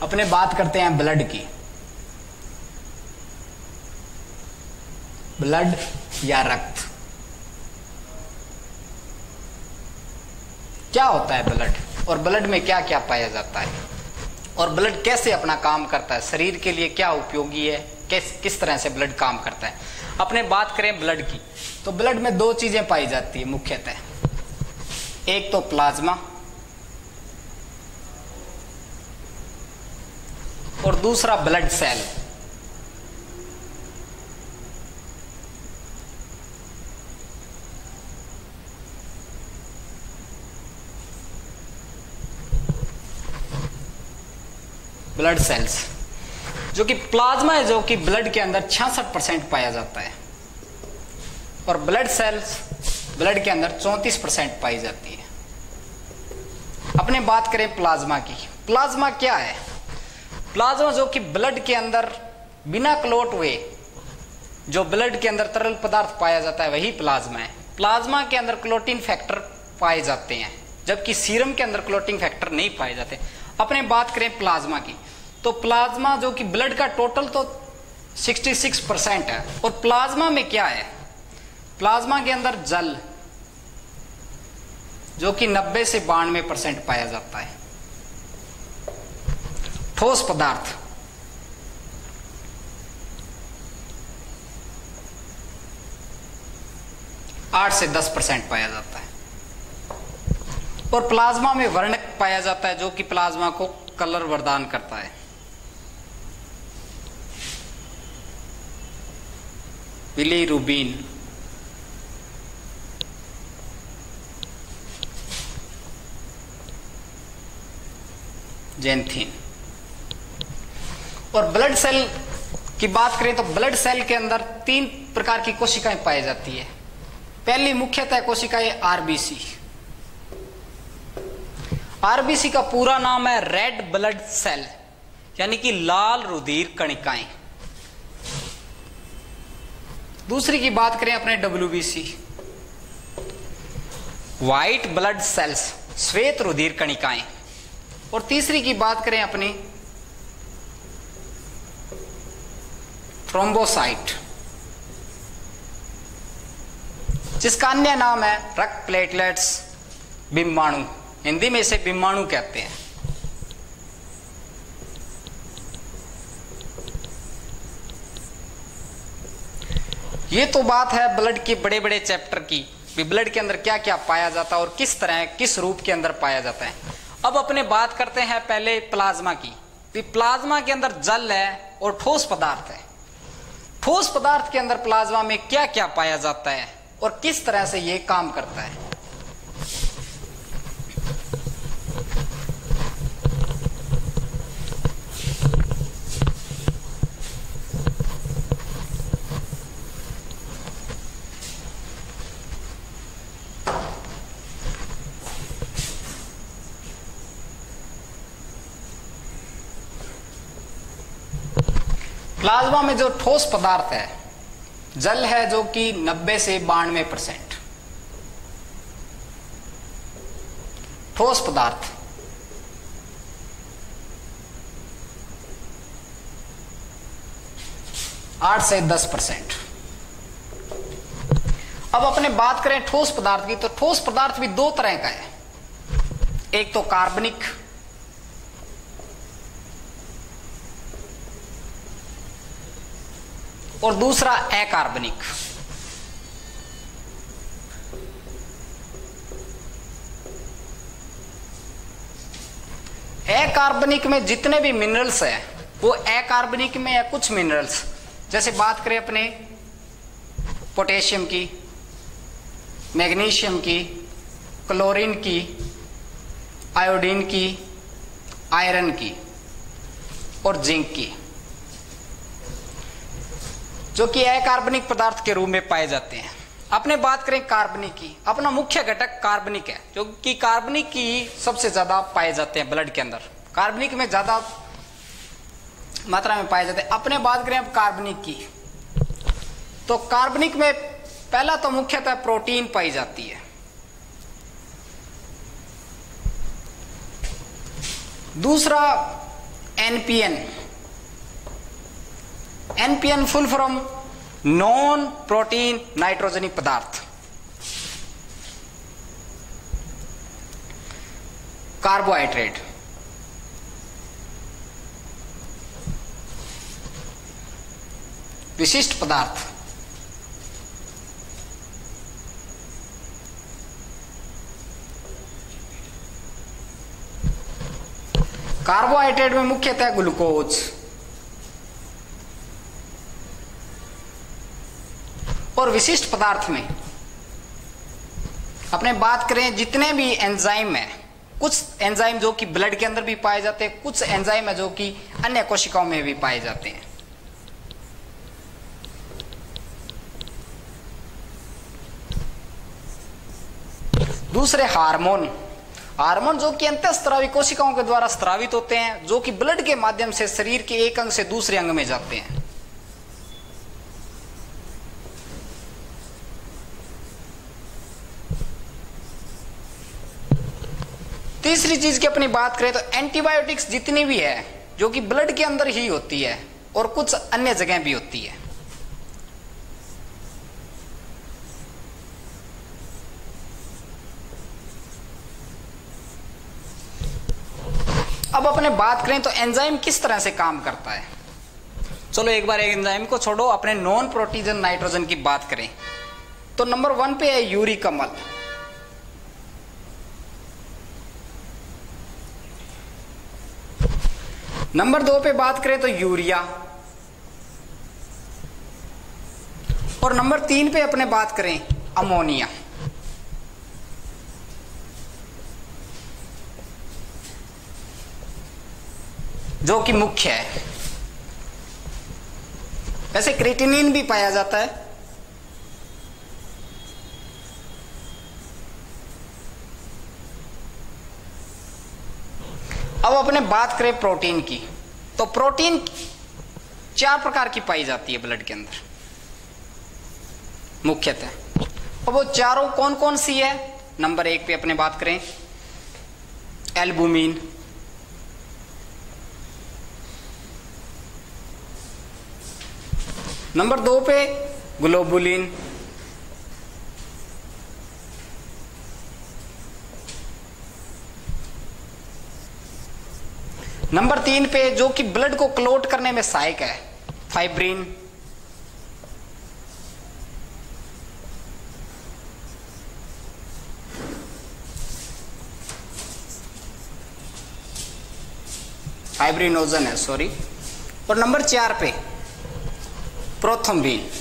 अपने बात करते हैं ब्लड की। ब्लड या रक्त, क्या होता है ब्लड और ब्लड में क्या क्या पाया जाता है और ब्लड कैसे अपना काम करता है, शरीर के लिए क्या उपयोगी है, किस तरह से ब्लड काम करता है। अपने बात करें ब्लड की तो ब्लड में दो चीजें पाई जाती है मुख्यतः, एक तो प्लाज्मा और दूसरा ब्लड सेल। ब्लड सेल्स, जो कि प्लाज्मा है जो कि ब्लड के अंदर 66% पाया जाता है और ब्लड सेल्स ब्लड के अंदर 34% पाई जाती है। अपने बात करें प्लाज्मा की, प्लाज्मा क्या है? प्लाज्मा जो कि ब्लड के अंदर बिना क्लॉट हुए जो ब्लड के अंदर तरल पदार्थ पाया जाता है वही प्लाज्मा है। प्लाज्मा के अंदर क्लोटिन फैक्टर पाए जाते हैं जबकि सीरम के अंदर क्लोटिंग फैक्टर नहीं पाए जाते। अपने बात करें प्लाज्मा की तो प्लाज्मा जो कि ब्लड का टोटल तो 66% है और प्लाज्मा में क्या है? प्लाज्मा के अंदर जल जो कि 90 से 92% पाया जाता है, ठोस पदार्थ 8 से 10% पाया जाता है और प्लाज्मा में वर्णक पाया जाता है जो कि प्लाज्मा को कलर प्रदान करता है। Bilirubin, xanthine. और ब्लड सेल की बात करें तो ब्लड सेल के अंदर 3 प्रकार की कोशिकाएं पाई जाती है। पहली मुख्यतः कोशिकाएं आरबीसी। आरबीसी का पूरा नाम है रेड ब्लड सेल, यानी कि लाल रुधिर कणिकाएं। दूसरी की बात करें अपने डब्ल्यूबीसी, व्हाइट ब्लड सेल्स, श्वेत रुधिर कणिकाएं। और तीसरी की बात करें अपनी थ्रोम्बोसाइट, जिसका अन्य नाम है रक्त प्लेटलेट्स, बिम्बाणु। हिंदी में इसे बिम्बाणु कहते हैं। ये तो बात है ब्लड के बड़े बड़े चैप्टर की, ब्लड के अंदर क्या क्या पाया जाता है और किस तरह किस रूप के अंदर पाया जाता है। अब अपने बात करते हैं पहले प्लाज्मा की। प्लाज्मा के अंदर जल है और ठोस पदार्थ है। ठोस पदार्थ के अंदर प्लाज्मा में क्या क्या पाया जाता है और किस तरह से ये काम करता है। प्लाज्मा में जो ठोस पदार्थ है, जल है जो कि 90 से 92%। ठोस पदार्थ 8 से 10%। अब अपने बात करें ठोस पदार्थ की तो ठोस पदार्थ भी 2 तरह का है, एक तो कार्बनिक और दूसरा अकार्बनिक। अकार्बनिक में जितने भी मिनरल्स हैं वो अकार्बनिक में है कुछ मिनरल्स, जैसे बात करें अपने पोटेशियम की, मैग्नीशियम की, क्लोरीन की, आयोडीन की, आयरन की और जिंक की, जो कि अकार्बनिक पदार्थ के रूप में पाए जाते हैं। अपने बात करें कार्बनिक की, अपना मुख्य घटक कार्बनिक है, जो कि कार्बनिक की सबसे ज्यादा पाए जाते हैं ब्लड के अंदर। कार्बनिक में ज्यादा मात्रा में पाए जाते हैं। अपने बात करें अब कार्बनिक की तो कार्बनिक में पहला तो मुख्यतः प्रोटीन पाई जाती है, दूसरा NPN. NPN full form non protein nitrogenic पदार्थ। कार्बोहाइड्रेट, विशिष्ट पदार्थ। कार्बोहाइड्रेट में मुख्यतः ग्लूकोज और विशिष्ट पदार्थ में अपने बात करें जितने भी एंजाइम है, कुछ एंजाइम जो कि ब्लड के अंदर भी पाए जाते हैं, कुछ एंजाइम है जो कि अन्य कोशिकाओं में भी पाए जाते हैं। दूसरे हार्मोन, हार्मोन जो कि अंतःस्रावी कोशिकाओं के द्वारा स्रावित होते हैं, जो कि ब्लड के माध्यम से शरीर के एक अंग से दूसरे अंग में जाते हैं। तीसरी चीज की अपनी बात करें तो एंटीबायोटिक्स जितनी भी है जो कि ब्लड के अंदर ही होती है और कुछ अन्य जगह भी होती है। अब अपने बात करें तो एंजाइम किस तरह से काम करता है। चलो एक बार एक एंजाइम को छोड़ो, अपने नॉन प्रोटीजन नाइट्रोजन की बात करें तो नंबर 1 पे है यूरिक अम्ल। नंबर 2 पे बात करें तो यूरिया, और नंबर 3 पे अपने बात करें अमोनिया। जो कि मुख्य है। वैसे क्रिएटिनिन भी पाया जाता है। अब अपने बात करें प्रोटीन की तो प्रोटीन 4 प्रकार की पाई जाती है ब्लड के अंदर मुख्यतः। अब वो चारों कौन कौन सी है। नंबर 1 पे अपने बात करें एल्बुमिन, नंबर 2 पे ग्लोबुलिन, नंबर 3 पे जो कि ब्लड को क्लोट करने में सहायक है फाइब्रिन, फाइब्रिनोजन है सॉरी, और नंबर 4 पे प्रोथ्रोम्बिन।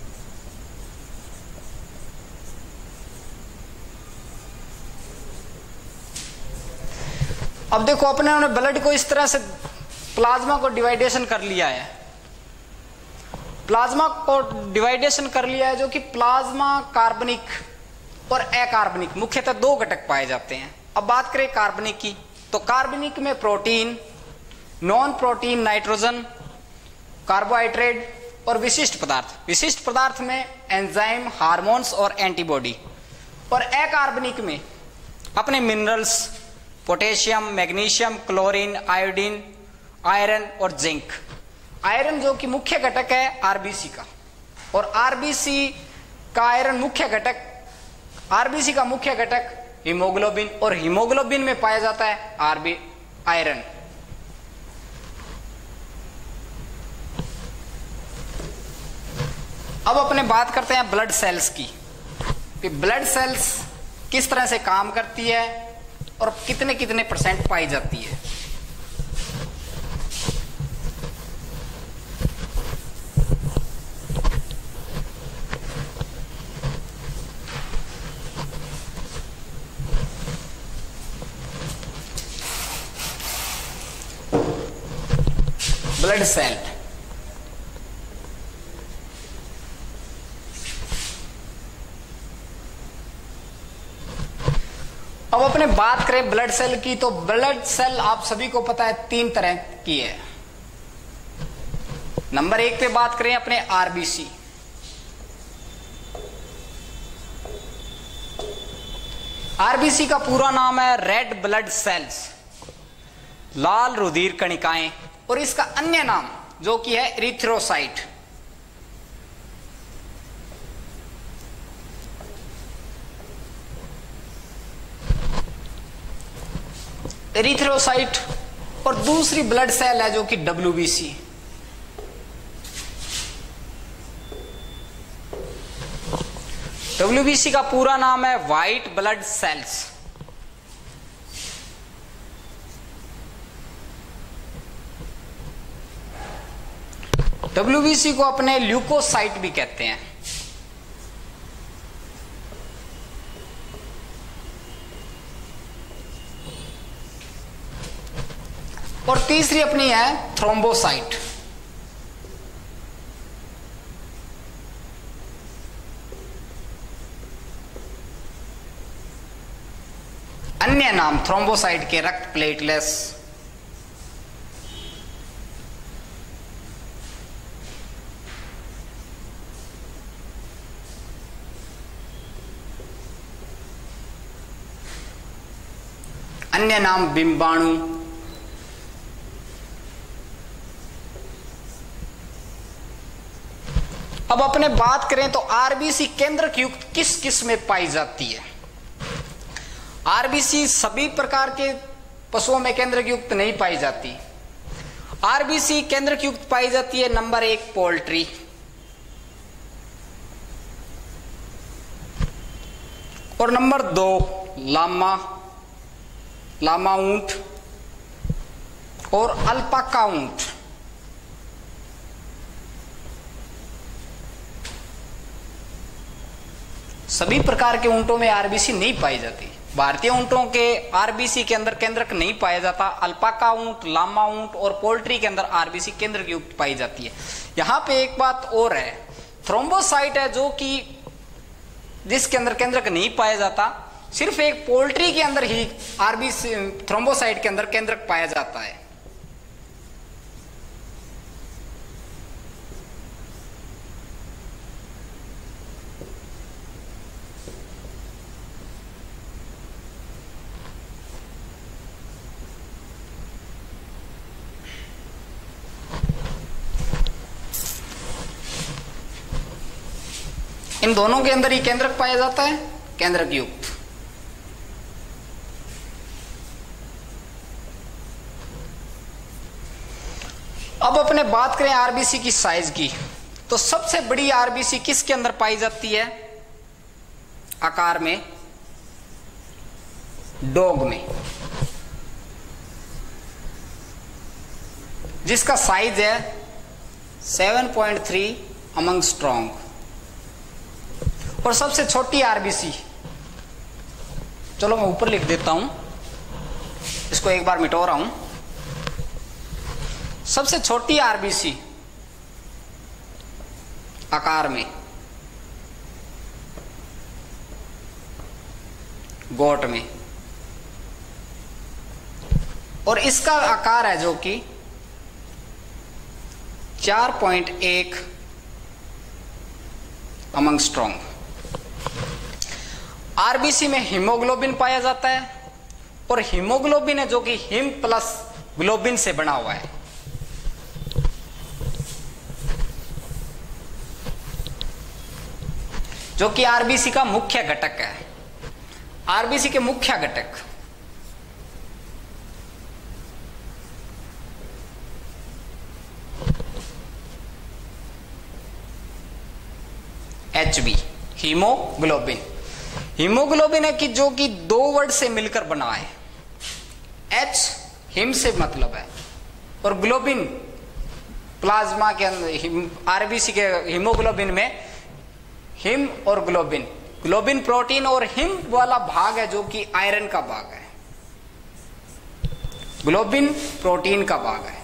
अब देखो अपने ब्लड को इस तरह से प्लाज्मा को डिवाइडेशन कर लिया है। प्लाज्मा को डिवाइडेशन कर लिया है जो कि प्लाज्मा कार्बनिक और अकार्बनिक मुख्यतः 2 घटक पाए जाते हैं। अब बात करें कार्बनिक की तो कार्बनिक में protein, non protein nitrogen, carbohydrate और विशिष्ट पदार्थ। विशिष्ट पदार्थ में एंजाइम, हार्मोन्स और एंटीबॉडी। और अकार्बनिक में अपने minerals potassium, magnesium, chlorine, iodine, iron और जिंक। आयरन जो कि मुख्य घटक है आरबीसी का, और आरबीसी का आयरन मुख्य घटक, आरबीसी का मुख्य घटक हीमोग्लोबिन, और हीमोग्लोबिन में पाया जाता है आयरन। अब अपने बात करते हैं ब्लड सेल्स की कि ब्लड सेल्स किस तरह से काम करती है और कितने कितने % पाई जाती है। ब्लड सेल अब अपने बात करें ब्लड सेल की तो ब्लड सेल आप सभी को पता है 3 तरह की है। नंबर 1 पे बात करें अपने आरबीसी। आरबीसी का पूरा नाम है रेड ब्लड सेल्स। लाल रुधिर कणिकाएं, और इसका अन्य नाम जो कि है इरिथ्रोसाइट। इरिथ्रोसाइट, और दूसरी ब्लड सेल है जो कि WBC। WBC का पूरा नाम है व्हाइट ब्लड सेल्स। WBC को अपने ल्यूकोसाइट भी कहते हैं। और तीसरी अपनी है थ्रोम्बोसाइट। अन्य नाम थ्रोम्बोसाइट के रक्त प्लेटलेट्स। अन्य नाम बिंबाणु। अब अपने बात करें तो आरबीसी केंद्रक युक्त किस किस में पाई जाती है। आरबीसी सभी प्रकार के पशुओं में केंद्रक युक्त नहीं पाई जाती। आरबीसी केंद्रक युक्त पाई जाती है नंबर 1 पोल्ट्री, और नंबर 2 लामा ऊंट और अल्पाका ऊंट। सभी प्रकार के ऊंटों में आरबीसी नहीं पाई जाती। भारतीय ऊंटों के आरबीसी के अंदर केंद्रक नहीं पाया जाता। अल्पाका ऊंट, लामा ऊंट और पोल्ट्री के अंदर आरबीसी केंद्रक युक्त पाई जाती है। यहां पे एक बात और है, थ्रोम्बोसाइट है जो कि जिसके अंदर केंद्रक नहीं पाया जाता। सिर्फ एक पोल्ट्री के अंदर ही आरबीसी थ्रोम्बोसाइट के अंदर केंद्रक पाया जाता है। इन दोनों के अंदर ही केंद्रक पाया जाता है, केंद्रक युक्त। अब अपने बात करें आरबीसी की साइज की, तो सबसे बड़ी आरबीसी किसके अंदर पाई जाती है आकार में? डॉग में, जिसका साइज है 7.3 अमंग स्ट्रॉन्ग। और सबसे छोटी आरबीसी, चलो मैं ऊपर लिख देता हूं, इसको एक बार मिटो रहा हूं। सबसे छोटी आरबीसी आकार में गोट में, और इसका आकार है जो कि 4.1 अमंग स्ट्रॉन्ग। आरबीसी में हीमोग्लोबिन पाया जाता है, और हीमोग्लोबिन है जो कि हिम प्लस ग्लोबिन से बना हुआ है। जो कि आरबीसी का मुख्य घटक है। आरबीसी के मुख्य घटक HB, हीमोग्लोबिन। हीमोग्लोबिन है कि जो कि 2 वर्ड से मिलकर बना है। H हिम से मतलब है, और ग्लोबिन प्लाज्मा के अंदर आरबीसी के हीमोग्लोबिन में हिम और ग्लोबिन, ग्लोबिन प्रोटीन, और हिम वाला भाग है जो कि आयरन का भाग है। ग्लोबिन प्रोटीन का भाग है।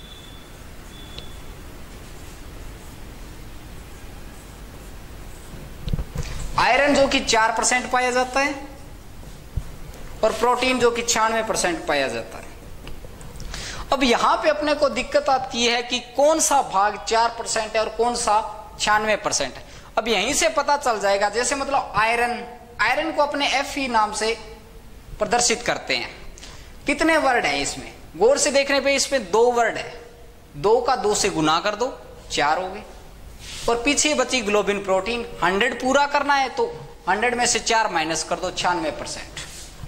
आयरन जो कि 4% पाया जाता है, और प्रोटीन जो कि 96% पाया जाता है। अब यहां पे अपने को दिक्कत आती है कि कौन सा भाग 4% है और कौन सा 96% है। अब यहीं से पता चल जाएगा, जैसे मतलब आयरन को अपने Fe नाम से प्रदर्शित करते हैं। कितने वर्ड हैं इसमें? गौर से देखने पे इसमें 2 वर्ड है, 2 का 2 से गुना कर दो 4 हो गए, और पीछे बची ग्लोबिन प्रोटीन। 100 पूरा करना है तो 100 में से 4 माइनस कर दो 96%।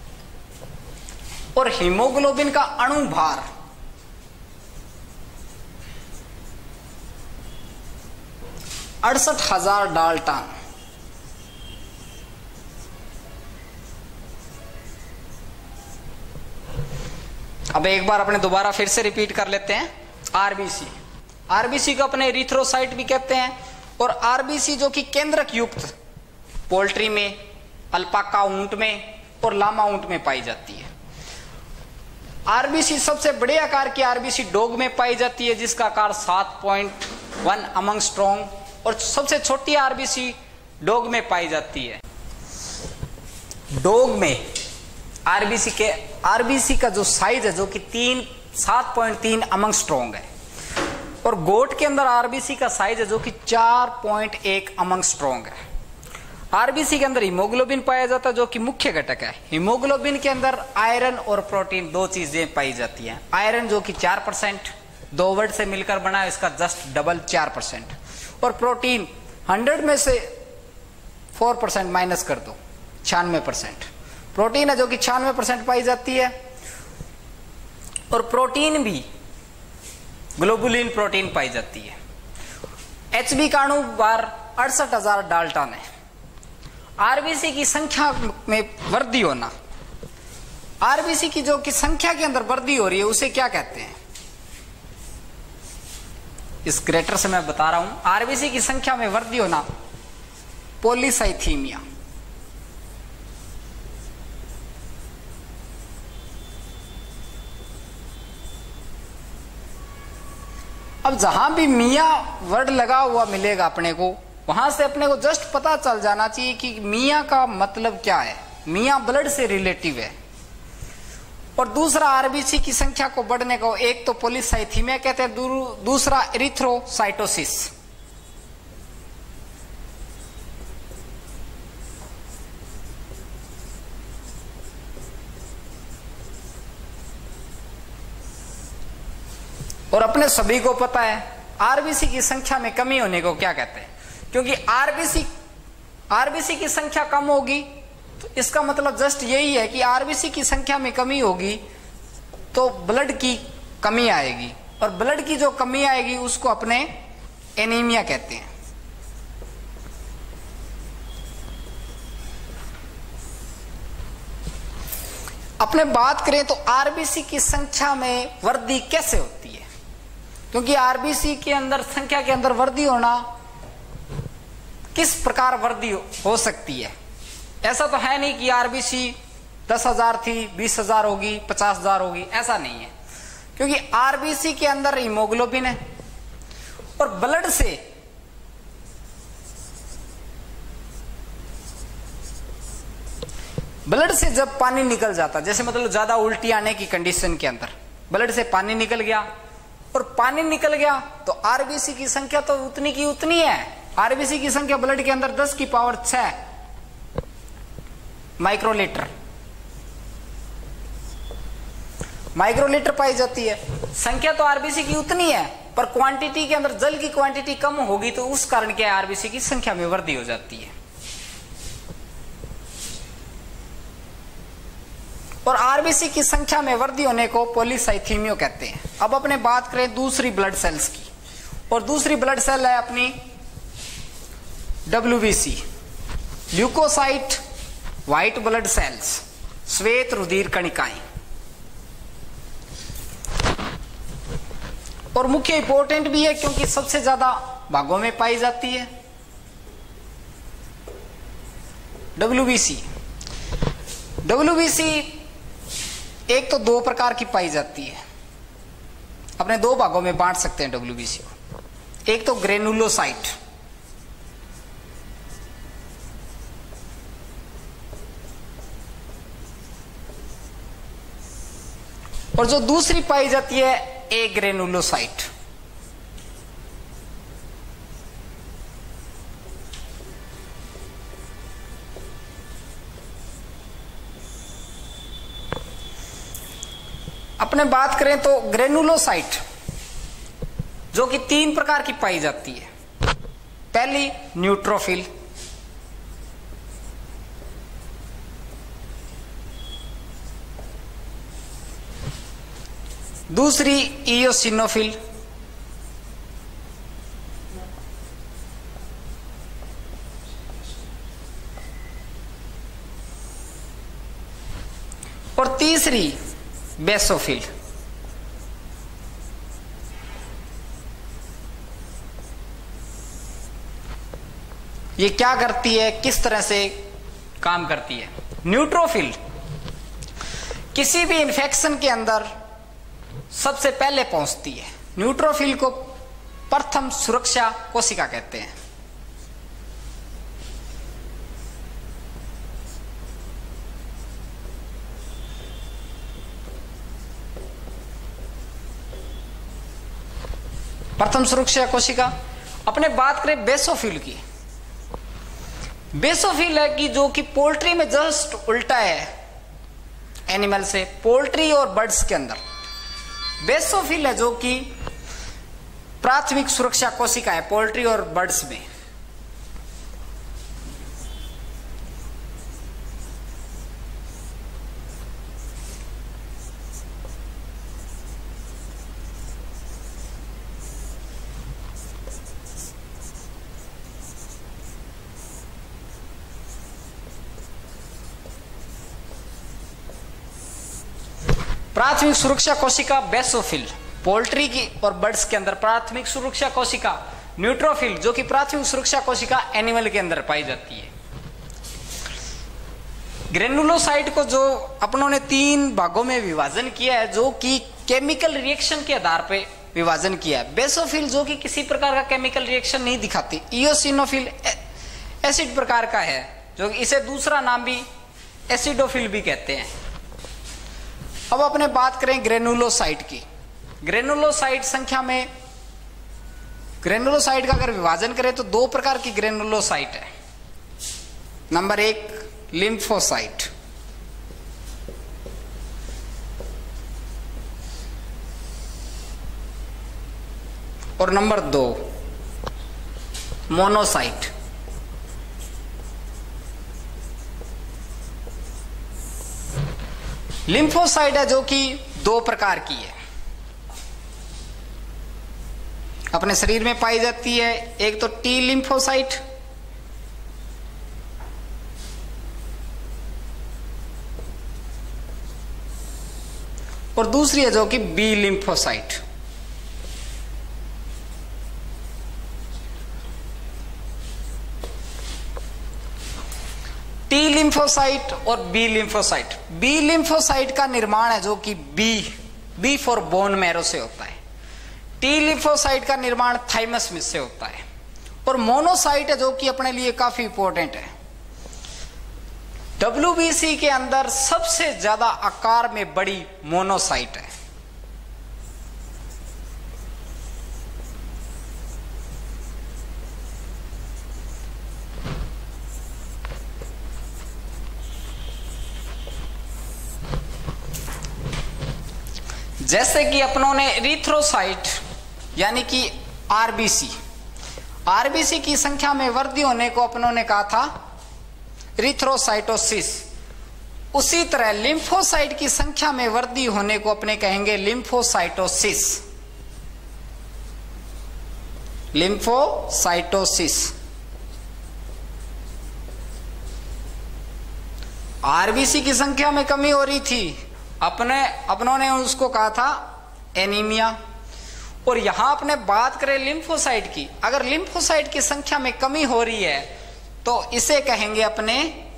और हीमोग्लोबिन का अणु भार 68,000 डाल्टन। अब एक बार अपने दोबारा फिर से रिपीट कर लेते हैं। आरबीसी, आरबीसी को अपने एरिथ्रोसाइट भी कहते हैं, और आरबीसी जो कि केंद्रक युक्त पोल्ट्री में, अल्पाका ऊंट में और लामा ऊंट में पाई जाती है। आरबीसी सबसे बड़े आकार की आरबीसी डॉग में पाई जाती है, जिसका आकार 7.1 अमंग स्ट्रॉन्ग, और सबसे छोटी आरबीसी डॉग में पाई जाती है। डॉग में आरबीसी का जो साइज है जो कि 7.3 अमंग स्ट्रॉन्ग है, और गोट के अंदर आरबीसी का साइज है जो कि 4.1 अमंग स्ट्रॉन्ग है। आरबीसी के अंदर हीमोग्लोबिन पाया जाता है जो कि मुख्य घटक है। हीमोग्लोबिन के अंदर आयरन और प्रोटीन 2 चीजें पाई जाती हैं। आयरन जो कि 4%, 2 वर्ड से मिलकर बना है, इसका जस्ट डबल 4%, और प्रोटीन 100 में से 4% माइनस कर दो 96%। प्रोटीन है जो कि 96% पाई जाती है, और प्रोटीन भी ग्लोबुलिन प्रोटीन पाई जाती है। एचबी का अणु भार 68,000 डाल्टन है। आरबीसी की संख्या में वृद्धि होना, आरबीसी की जो कि संख्या के अंदर वृद्धि हो रही है उसे क्या कहते हैं? इस ग्रेटर से मैं बता रहा हूं, आरबीसी की संख्या में वृद्धि होना पॉलीसाइथीमिया। अब जहां भी मिया वर्ड लगा हुआ मिलेगा अपने को, वहां से अपने को जस्ट पता चल जाना चाहिए कि मिया का मतलब क्या है। मिया ब्लड से रिलेटिव है, और दूसरा आरबीसी की संख्या को बढ़ने को एक तो पॉलीसाइथीमिया कहते हैं, दूसरा एरिथ्रोसाइटोसिस। और अपने सभी को पता है आरबीसी की संख्या में कमी होने को क्या कहते हैं, क्योंकि आरबीसी की संख्या कम होगी तो इसका मतलब जस्ट यही है कि आरबीसी की संख्या में कमी होगी तो ब्लड की कमी आएगी, और ब्लड की जो कमी आएगी उसको अपने एनीमिया कहते हैं। अपने बात करें तो आरबीसी की संख्या में वृद्धि कैसे होती है, क्योंकि आरबीसी के अंदर संख्या के अंदर वृद्धि होना किस प्रकार वृद्धि हो सकती है। ऐसा तो है नहीं कि आरबीसी 10,000 थी 20,000 होगी 50,000 होगी, ऐसा नहीं है, क्योंकि आरबीसी के अंदर हीमोग्लोबिन है, और ब्लड से जब पानी निकल जाता, जैसे मतलब ज्यादा उल्टी आने की कंडीशन के अंदर ब्लड से पानी निकल गया, और पानी निकल गया तो आरबीसी की संख्या तो उतनी की उतनी है। आरबीसी की संख्या ब्लड के अंदर 10 की पावर 6 माइक्रोलीटर पाई जाती है। संख्या तो आरबीसी की उतनी है, पर क्वांटिटी के अंदर जल की क्वांटिटी कम होगी, तो उस कारण क्या आरबीसी की संख्या में वृद्धि हो जाती है। और आरबीसी की संख्या में वृद्धि होने को पॉलीसाइथीमिया कहते हैं। अब अपने बात करें दूसरी ब्लड सेल्स की, और दूसरी ब्लड सेल है अपनी WBC, leucocyte white blood cells, श्वेत रुधिर कणिकाएं। और मुख्य इंपॉर्टेंट भी है क्योंकि सबसे ज्यादा भागों में पाई जाती है। WBC एक तो 2 प्रकार की पाई जाती है, अपने 2 भागों में बांट सकते हैं WBC को। एक तो ग्रेनुलोसाइट, और जो दूसरी पाई जाती है ए ग्रेनुलोसाइट। अपने बात करें तो ग्रेनुलोसाइट जो कि 3 प्रकार की पाई जाती है। पहली न्यूट्रोफिल, दूसरी इयोसिनोफिल, और तीसरी बेसोफिल। ये क्या करती है, किस तरह से काम करती है? न्यूट्रोफिल किसी भी इंफेक्शन के अंदर सबसे पहले पहुंचती है। न्यूट्रोफिल को प्रथम सुरक्षा कोशिका कहते हैं। प्रथम सुरक्षा कोशिका। अपने बात करें बेसोफिल की, बेसोफिल है कि जो कि पोल्ट्री में जस्ट उल्टा है एनिमल से, पोल्ट्री और बर्ड्स के अंदर। बेसोफिल है जो कि प्राथमिक सुरक्षा कोशिका है पोल्ट्री और बर्ड्स में। प्राथमिक सुरक्षा कोशिका बेसोफिल पोल्ट्री की और बर्ड्स के अंदर, प्राथमिक सुरक्षा कोशिका न्यूट्रोफिल जो कि प्राथमिक सुरक्षा कोशिका एनिमल के अंदर पाई जाती है। ग्रेनुलोसाइट को जो अपनों ने 3 भागों में विभाजन किया है जो कि केमिकल रिएक्शन के आधार पर विभाजन किया है। बेसोफिल जो कि किसी प्रकार का केमिकल रिएक्शन नहीं दिखाती। इयोसिनोफिल एसिड प्रकार का है जो कि इसे दूसरा नाम भी एसिडोफिल भी कहते हैं। अब अपने बात करें ग्रेनुलोसाइट की। ग्रेनुलोसाइट संख्या में, ग्रेनुलोसाइट का अगर विभाजन करें तो 2 प्रकार की ग्रेनुलोसाइट है। नंबर 1 लिम्फोसाइट, और नंबर 2 मोनोसाइट। लिम्फोसाइट है जो कि 2 प्रकार की है, अपने शरीर में पाई जाती है। एक तो टी लिम्फोसाइट और दूसरी है जो कि बी लिम्फोसाइट। टी लिम्फोसाइट और बी लिम्फोसाइट। बी लिम्फोसाइट का निर्माण है जो कि बी फॉर बोन मैरो से होता है। टी लिम्फोसाइट का निर्माण थाइमस में से होता है। और मोनोसाइट है जो कि अपने लिए काफी इंपॉर्टेंट है। WBC के अंदर सबसे ज्यादा आकार में बड़ी मोनोसाइट है। जैसे कि अपनों ने एरिथ्रोसाइट यानी कि आरबीसी की संख्या में वृद्धि होने को अपनों ने कहा था एरिथ्रोसाइटोसिस। उसी तरह लिम्फोसाइट की संख्या में वृद्धि होने को अपने कहेंगे लिम्फोसाइटोसिस। लिम्फोसाइटोसिस। आरबीसी की संख्या में कमी हो रही थी, अपनों ने उसको कहा था एनीमिया। और यहां अपने बात करें लिम्फोसाइट की, अगर लिम्फोसाइट की संख्या में कमी हो रही है तो इसे कहेंगे अपने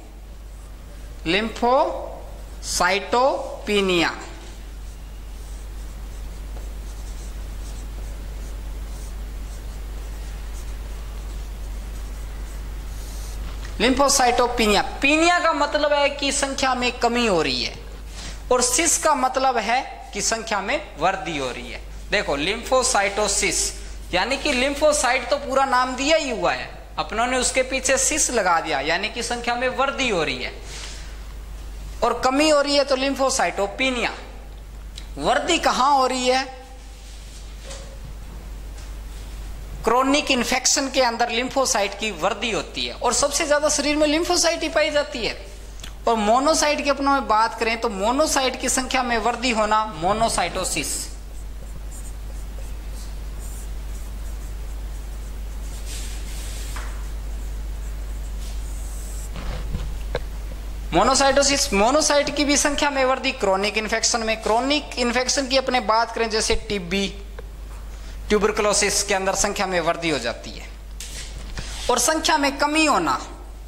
लिम्फोसाइटोपिनिया। लिम्फोसाइटोपिनिया, पीनिया का मतलब है कि संख्या में कमी हो रही है और सिस का मतलब है कि संख्या में वृद्धि हो रही है। देखो लिम्फोसाइटोसिस यानी कि लिम्फोसाइट तो पूरा नाम दिया ही हुआ है, अपनों ने उसके पीछे सिस लगा दिया यानी कि संख्या में वृद्धि हो रही है और कमी हो रही है तो लिम्फोसाइटोपिनिया। वृद्धि कहां हो रही है? क्रोनिक इन्फेक्शन के अंदर लिम्फोसाइट की वृद्धि होती है और सबसे ज्यादा शरीर में लिम्फोसाइट ही पाई जाती है। और मोनोसाइट की अपने में बात करें तो मोनोसाइट की संख्या में वृद्धि होना मोनोसाइटोसिस। मोनोसाइटोसिस, मोनोसाइट की भी संख्या में वृद्धि क्रोनिक इन्फेक्शन में। क्रोनिक इन्फेक्शन की अपने बात करें जैसे टीबी, ट्यूबरकुलोसिस के अंदर संख्या में वृद्धि हो जाती है। और संख्या में कमी होना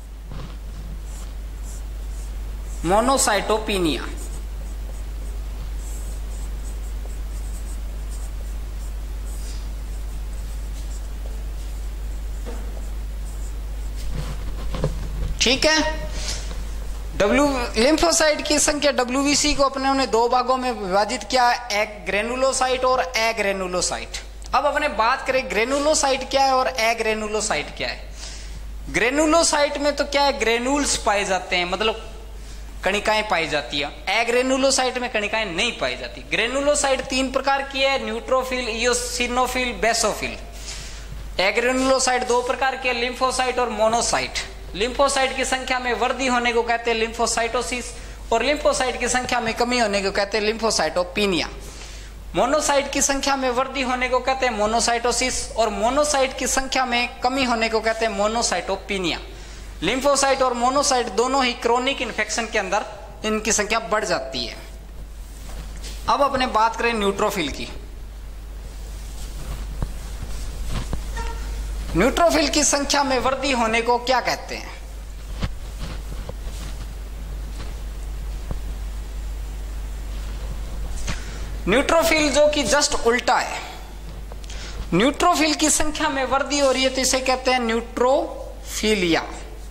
मोनोसाइटोपिनिया। ठीक है। लिम्फोसाइट की संख्या WBC को अपने उन्हें दो भागों में विभाजित किया, एक ग्रेनुलोसाइट और एग्रेनुलोसाइट। अब अपने बात करें ग्रेनुलोसाइट क्या है और एग्रेनुलोसाइट क्या है। ग्रेनुलोसाइट में तो क्या है, ग्रेनुल्स पाए जाते हैं, मतलब कणिकाएं पाई जाती है। एग्रेनुलोसाइट में कणिकाएं नहीं पाई जाती। ग्रेनुलोसाइट तीन प्रकार की है, न्यूट्रोफिल, इओसिनोफिल, बेसोफिल। एग्रेनुलोसाइट दो प्रकार की है, लिम्फोसाइट और मोनोसाइट। लिम्फोसाइट की संख्या में वृद्धि होने को कहते हैं लिम्फोसाइटोसिस और लिम्फोसाइट की संख्या में कमी होने को कहते हैं लिम्फोसाइटोपिनिया। मोनोसाइट की संख्या में वृद्धि होने को कहते हैं मोनोसाइटोसिस और मोनोसाइट की संख्या में कमी होने को कहते हैं मोनोसाइटोपिनिया। लिम्फोसाइट और मोनोसाइट दोनों ही क्रोनिक इन्फेक्शन के अंदर इनकी संख्या बढ़ जाती है। अब अपने बात करें न्यूट्रोफिल की। न्यूट्रोफिल की संख्या में वृद्धि होने को क्या कहते हैं? न्यूट्रोफिल जो कि जस्ट उल्टा है। न्यूट्रोफिल की संख्या में वृद्धि हो रही है तो इसे कहते हैं न्यूट्रोफिलिया।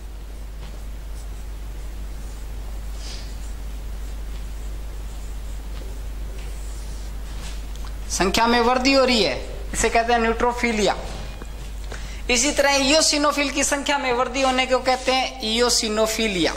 संख्या में वृद्धि हो रही है इसे कहते हैं न्यूट्रोफिलिया। इसी तरह इओसिनोफिल की संख्या में वृद्धि होने को कहते हैं इओसिनोफिलिया।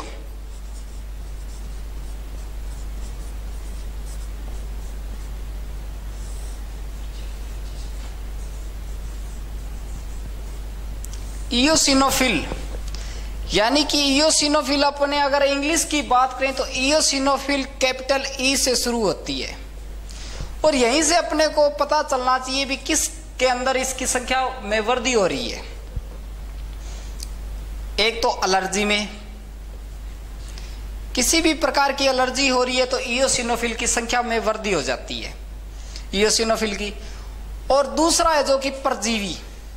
इओसिनोफिल यानी कि इओसिनोफिल अपने अगर इंग्लिश की बात करें तो इओसिनोफिल कैपिटल ई से शुरू होती है और यहीं से अपने को पता चलना चाहिए भी किस के अंदर इसकी संख्या में वृद्धि हो रही है। एक तो एलर्जी में, किसी भी प्रकार की एलर्जी हो रही है तो इओसिनोफिल की संख्या में वृद्धि हो जाती है इओसिनोफिल की। और दूसरा है जो कि परजीवी,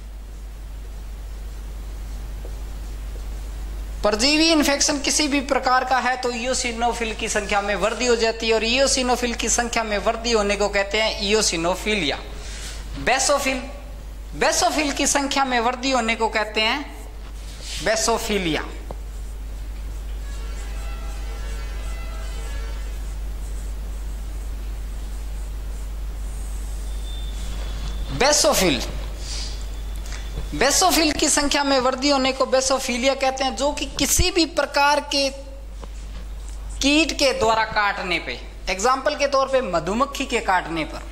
परजीवी इन्फेक्शन किसी भी प्रकार का है तो इओसिनोफिल की संख्या में वृद्धि हो जाती है और इओसिनोफिल की संख्या में वृद्धि होने को कहते हैं इओसिनोफिलिया। बेसोफिल, बेसोफिल की संख्या में वृद्धि होने को कहते हैं बेसोफिलिया। बेसोफिल, बेसोफिल की संख्या में वृद्धि होने को बेसोफिलिया कहते हैं, जो कि किसी भी प्रकार के कीट के द्वारा काटने पे, एग्जाम्पल के तौर पे मधुमक्खी के काटने पर,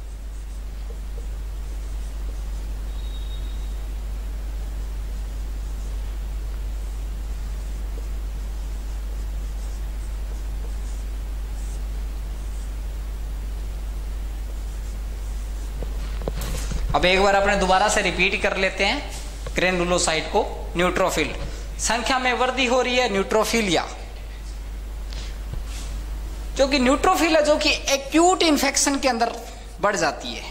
अब एक बार अपने दोबारा से रिपीट कर लेते हैं ग्रेनुलोसाइट को। न्यूट्रोफिल संख्या में वृद्धि हो रही है न्यूट्रोफिलिया, जो कि न्यूट्रोफिल है जो कि एक्यूट इन्फेक्शन के अंदर बढ़ जाती है।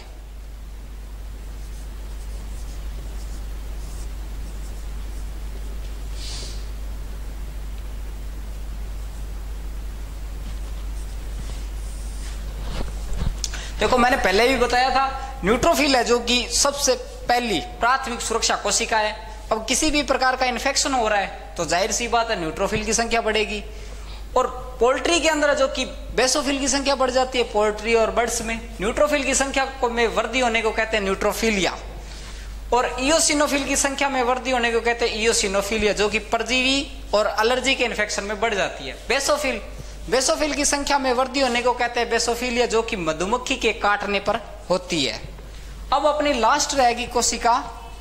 देखो मैंने पहले भी बताया था न्यूट्रोफिल है जो कि सबसे पहली प्राथमिक सुरक्षा कोशिका है। अब किसी भी प्रकार का इन्फेक्शन हो रहा है तो जाहिर सी बात है न्यूट्रोफिल की संख्या बढ़ेगी। और पोल्ट्री के अंदर जो कि बेसोफिल की संख्या बढ़ जाती है, पोल्ट्री और बर्ड्स में न्यूट्रोफिल की संख्या को में वृद्धि होने को कहते हैं न्यूट्रोफिलिया। और इओसिनोफिल की संख्या में वृद्धि होने को कहते हैं इओसिनोफिलिया, जो कि परजीवी और एलर्जी के इन्फेक्शन में बढ़ जाती है। बेसोफिल बेसोफिल की संख्या में वृद्धि होने को कहते हैं बेसोफिलिया, जो कि मधुमक्खी के काटने पर होती है। अब अपनी लास्ट रहेगी कोशिका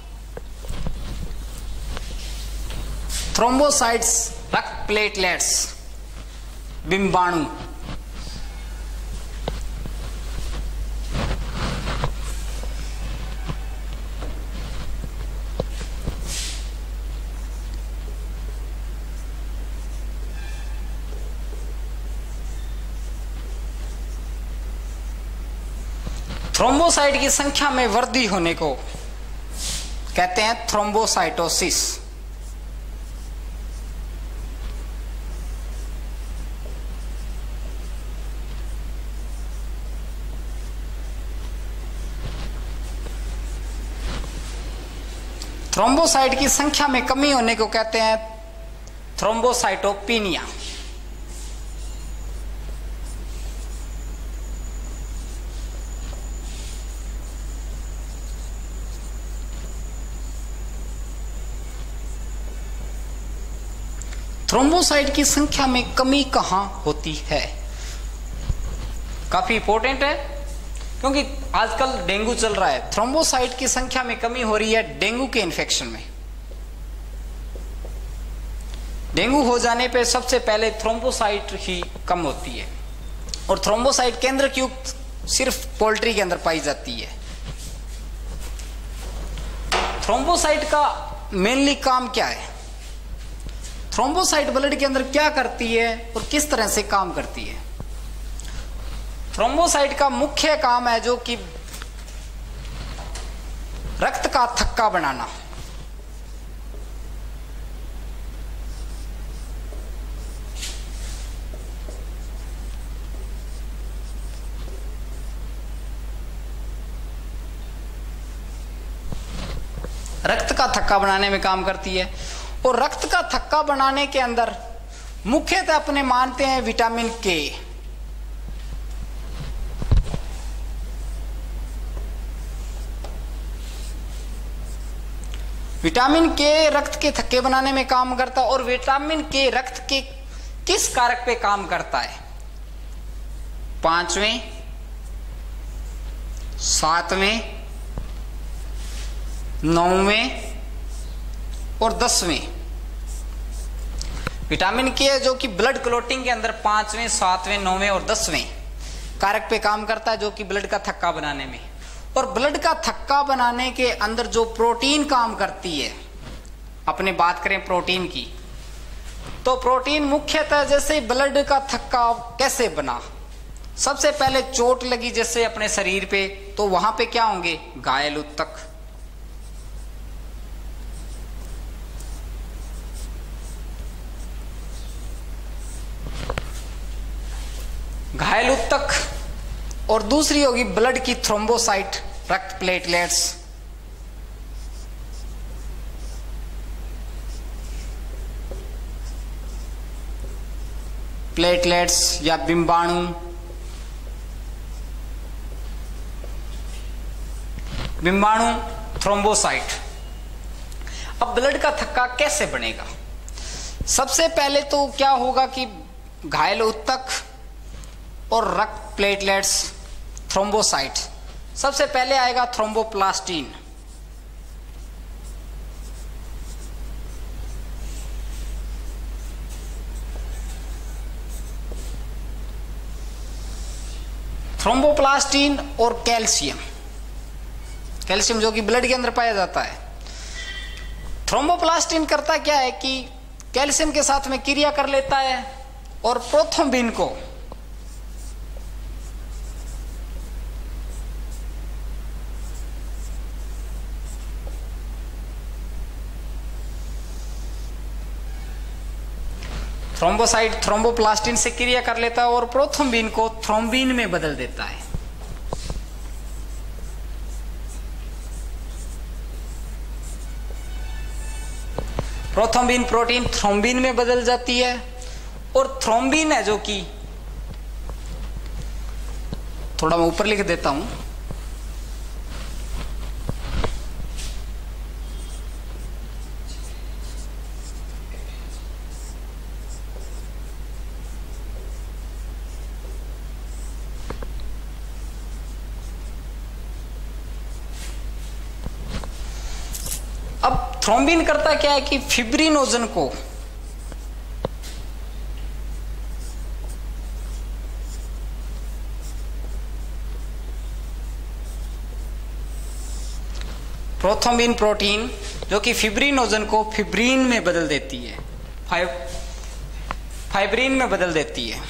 थ्रोम्बोसाइट्स, रक्त प्लेटलेट्स, बिंबाणु। थ्रोम्बोसाइट की संख्या में वृद्धि होने को कहते हैं थ्रोम्बोसाइटोसिस। थ्रोम्बोसाइट की संख्या में कमी होने को कहते हैं थ्रोम्बोसाइटोपिनिया। थ्रोम्बोसाइट की संख्या में कमी कहां होती है? काफी इंपॉर्टेंट है, क्योंकि आजकल डेंगू चल रहा है। थ्रोम्बोसाइट की संख्या में कमी हो रही है डेंगू के इन्फेक्शन में। डेंगू हो जाने पे सबसे पहले थ्रोम्बोसाइट ही कम होती है, और थ्रोम्बोसाइट केंद्र की सिर्फ पोल्ट्री के अंदर पाई जाती है। थ्रोम्बोसाइट का मेनली काम क्या है? थ्रोम्बोसाइट ब्लड के अंदर क्या करती है और किस तरह से काम करती है? थ्रोम्बोसाइट का मुख्य काम है जो कि रक्त का थक्का बनाना। रक्त का थक्का बनाने में काम करती है, और रक्त का थक्का बनाने के अंदर मुख्यतः अपने मानते हैं विटामिन के। विटामिन के रक्त के थक्के बनाने में काम करता है। और विटामिन के रक्त के किस कारक पे काम करता है? 5वें, 7वें, 9वें और 10वें। विटामिन के जो कि ब्लड क्लोटिंग के अंदर 5वें, 7वें, 9वें और 10वें कारक पे काम करता है, जो कि ब्लड का थक्का बनाने में। और ब्लड का थक्का बनाने के अंदर जो प्रोटीन काम करती है, अपने बात करें प्रोटीन की, तो प्रोटीन मुख्यतः जैसे ब्लड का थक्का कैसे बना? सबसे पहले चोट लगी जैसे अपने शरीर पे, तो वहां पे क्या होंगे? घायल ऊतक। घायल ऊतक, और दूसरी होगी ब्लड की थ्रोम्बोसाइट, रक्त प्लेटलेट्स। प्लेटलेट्स या बिंबाणु। बिंबाणु, थ्रोम्बोसाइट। अब ब्लड का थक्का कैसे बनेगा? सबसे पहले तो क्या होगा कि घायल ऊतक और रक्त प्लेटलेट्स, थ्रोम्बोसाइट। सबसे पहले आएगा थ्रोम्बोप्लास्टिन। थ्रोम्बोप्लास्टिन और कैल्शियम। कैल्शियम जो कि ब्लड के अंदर पाया जाता है। थ्रोम्बोप्लास्टिन करता क्या है कि कैल्शियम के साथ में क्रिया कर लेता है और प्रोथ्रोम्बिन को थ्रोम्बोसाइट थ्रोम्बोप्लास्टिन से क्रिया कर लेता है और प्रोथ्रोम्बिन को थ्रोम्बिन में बदल देता है। प्रोथ्रोम्बिन प्रोटीन थ्रोम्बिन में बदल जाती है, और थ्रोम्बिन है जो कि थोड़ा मैं ऊपर लिख देता हूं। थ्रोम्बिन करता क्या है कि फिब्रिनोजन को प्रोथ्रोम्बिन प्रोटीन जो कि फिब्रिनोजन को फिब्रिन में बदल देती है, फाइब्रिन में बदल देती है।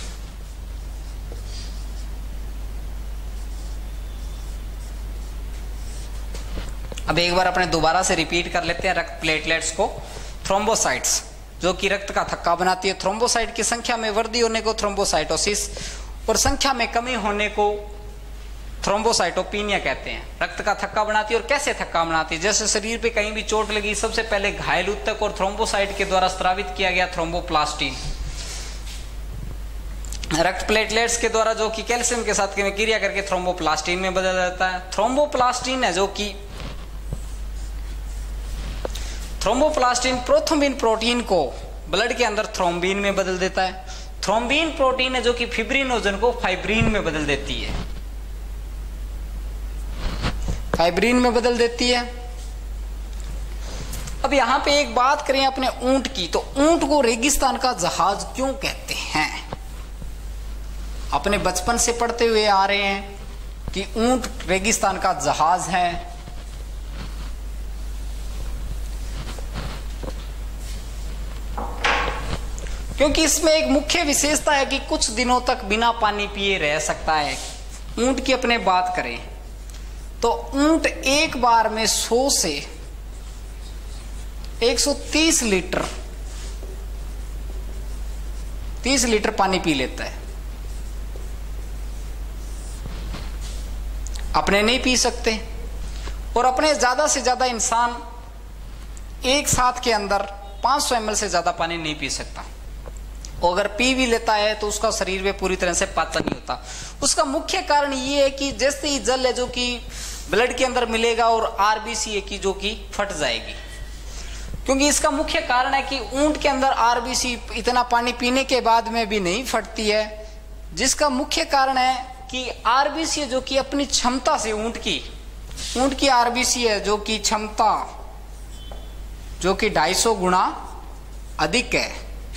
अब एक बार अपने दोबारा से रिपीट कर लेते हैं रक्त प्लेटलेट्स को। थ्रोम्बोसाइट्स जो कि रक्त का थक्का बनाती है, थ्रोम्बोसाइट की संख्या में वृद्धि होने को थ्रोम्बोसाइटोसिस और संख्या में कमी होने को थ्रोम्बोसाइटोपिनिया कहते हैं। रक्त का थक्का बनाती है और कैसे थक्का बनाती है, जैसे शरीर पे कहीं भी चोट लगी, सबसे पहले घायल ऊतक और थ्रोम्बोसाइट के द्वारा स्रावित किया गया थ्रोम्बोप्लास्टिन रक्त प्लेटलेट्स के द्वारा जो कि कैल्शियम के साथ क्रिया करके थ्रोम्बोप्लास्टिन में बदल जाता है। थ्रोम्बोप्लास्टिन है जो कि थ्रोम्बोप्लास्टिन प्रोथ्रोम्बिन प्रोटीन को ब्लड के अंदर थ्रोम्बिन में बदल देता है। थ्रोम्बिन प्रोटीन है जो कि फिब्रिनोजन को फाइब्रिन में बदल देती है, फाइब्रिन में बदल देती है। अब यहां पे एक बात करें अपने ऊंट की, तो ऊंट को रेगिस्तान का जहाज क्यों कहते हैं? अपने बचपन से पढ़ते हुए आ रहे हैं कि ऊंट रेगिस्तान का जहाज है। क्योंकि इसमें एक मुख्य विशेषता है कि कुछ दिनों तक बिना पानी पिए रह सकता है। ऊंट की अपने बात करें तो ऊंट एक बार में 100 से 130 लीटर 30 लीटर पानी पी लेता है। अपने नहीं पी सकते, और अपने ज्यादा से ज्यादा इंसान एक साथ के अंदर 500 ml से ज्यादा पानी नहीं पी सकता, और अगर पी भी लेता है तो उसका शरीर में पूरी तरह से पाचन नहीं होता। उसका मुख्य कारण ये है कि जैसे ही जल है जो कि ब्लड के अंदर मिलेगा और आरबीसी है कि जो कि फट जाएगी, क्योंकि इसका मुख्य कारण है कि ऊंट के अंदर आरबीसी इतना पानी पीने के बाद में भी नहीं फटती है, जिसका मुख्य कारण है कि आरबीसी जो कि अपनी क्षमता से ऊंट की आरबीसी है जो कि क्षमता जो कि 250 गुना अधिक है,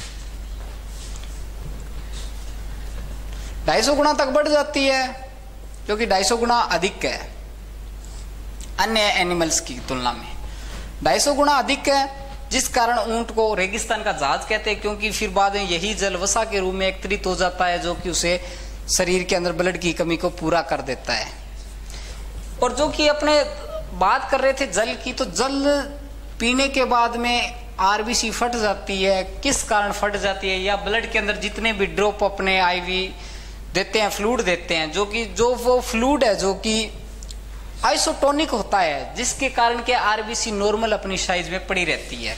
250 गुना तक बढ़ जाती है, जो कि 250 गुना अधिक है अन्य एनिमल्स की तुलना में 250 गुना अधिक है, जिस कारण ऊंट को रेगिस्तान का जहाज कहते हैं। क्योंकि फिर बाद में यही जल वसा के रूप में एकत्रित हो जाता है जो कि उसे शरीर के अंदर ब्लड की कमी को पूरा कर देता है। और जो कि अपने बात कर रहे थे जल की, तो जल पीने के बाद में आरबीसी फट जाती है। किस कारण फट जाती है? या ब्लड के अंदर जितने भी ड्रॉप अपने आईवी देते हैं, फ्लूइड देते हैं, जो वो फ्लूइड है जो कि आइसोटोनिक होता है, जिसके कारण के आरबीसी नॉर्मल अपनी साइज में पड़ी रहती है।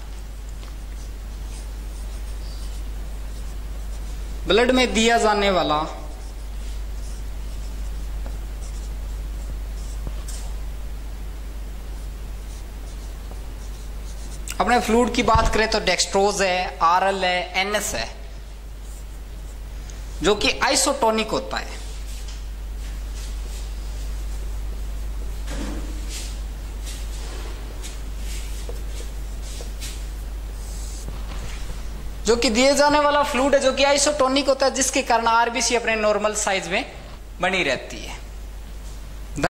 ब्लड में दिया जाने वाला अपने फ्लूइड की बात करें तो डेक्सट्रोज है, आरएल है, एनएस है, जो कि आइसोटोनिक होता है। जो कि दिए जाने वाला फ्लूइड है जो कि आइसोटोनिक होता है, जिसके कारण आरबीसी अपने नॉर्मल साइज में बनी रहती है।